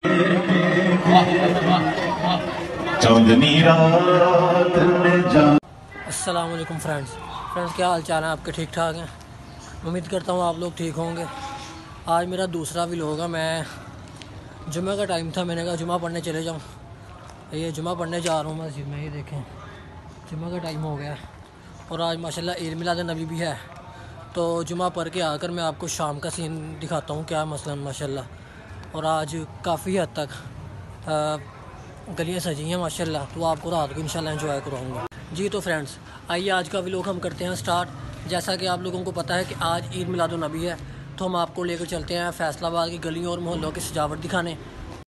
अस्सलाम वालेकुम फ्रेंड्स, क्या हाल चाल है आपके? ठीक ठाक हैं? उम्मीद करता हूँ आप लोग ठीक होंगे। आज मेरा दूसरा व्लॉग है। मैं जुम्मे का टाइम था, मैंने कहा जुम्मा पढ़ने चले जाऊँ। ये जुम्मा पढ़ने जा रहा हूँ मस्जिद में। ये देखें, जुम्मे का टाइम हो गया है और आज माशाल्लाह ईद मिलाद नबी भी है। तो जुम्मा पढ़ के आकर मैं आपको शाम का सीन दिखाता हूँ क्या मसलन माशाल्लाह। और आज काफ़ी हद तक गलियाँ सजी हैं माशाल्लाह, तो आपको रात को इंशाल्लाह एंजॉय कराऊँगा जी। तो फ्रेंड्स, आइए आज का व्लॉग हम करते हैं स्टार्ट। जैसा कि आप लोगों को पता है कि आज ईद मिलाद नबी है, तो हम आपको लेकर चलते हैं फैसलाबाद की गलियों और मोहल्लों की सजावट दिखाने।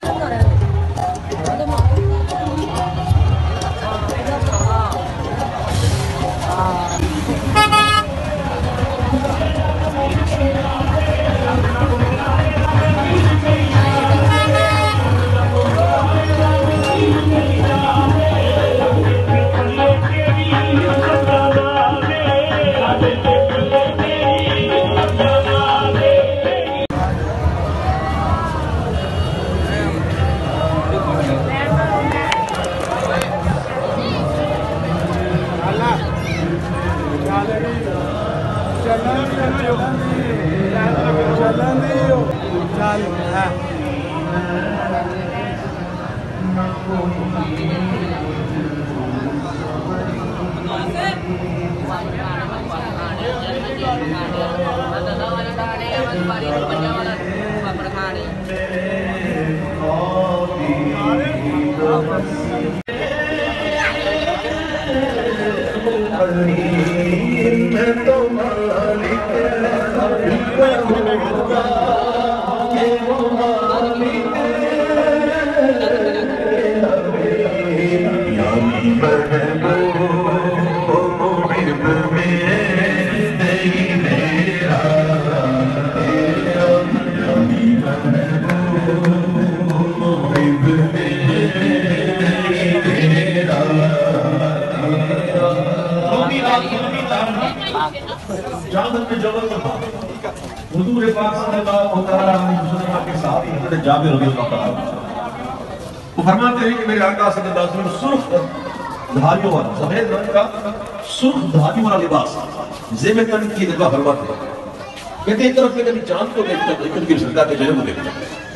वो फरमाते हैं कि मेरे आका सल्लल्लाहु अलैहि वसल्लम सुर्ख धारियों वाला, सफेद रंग का सुर्ख धारियों वाला लिबास ज़ेब तन की निगाह फरमाते हैं। कहते एक तरफ में कभी चांद को देखता, कभी सरकार के चेहरे को देखता,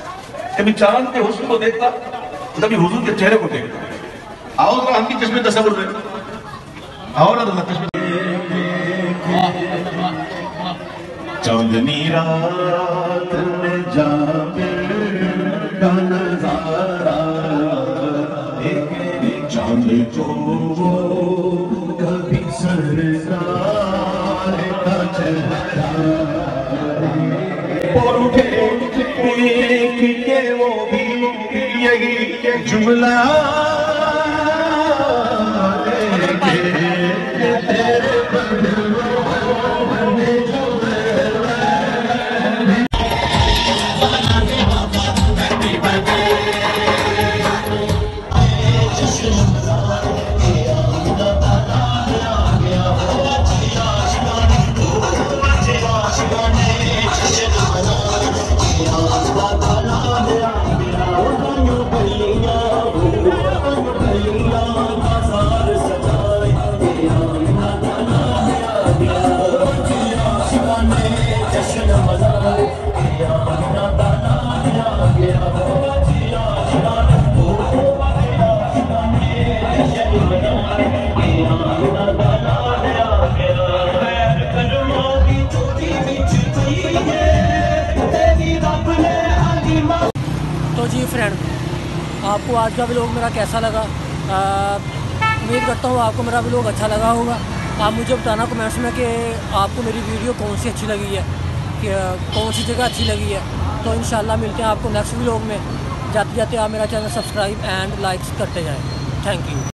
कभी चांद के हुस्न को देखता, कभी हुजूर के चेहरे को देखता। आओ तो हम भी चश्मे तस्वुर में आओ ना, तो चश्मे चांदनी रात में जाबिर का नजारा, चांद को कभी सरकार का चेहरा और उठे देख के वो भी यही जुमला तो जी फ्रेंड, आपको आज का व्लॉग मेरा कैसा लगा? उम्मीद करता हूँ आपको मेरा व्लॉग अच्छा लगा होगा। आप मुझे बताना कमेंट्स में कि आपको मेरी वीडियो कौन सी अच्छी लगी है, कि कौन सी जगह अच्छी लगी है। तो इंशाल्लाह मिलते हैं आपको नेक्स्ट व्लॉग में। जाते जाते आप मेरा चैनल सब्सक्राइब एंड लाइक्स करते जाएँ। Thank you.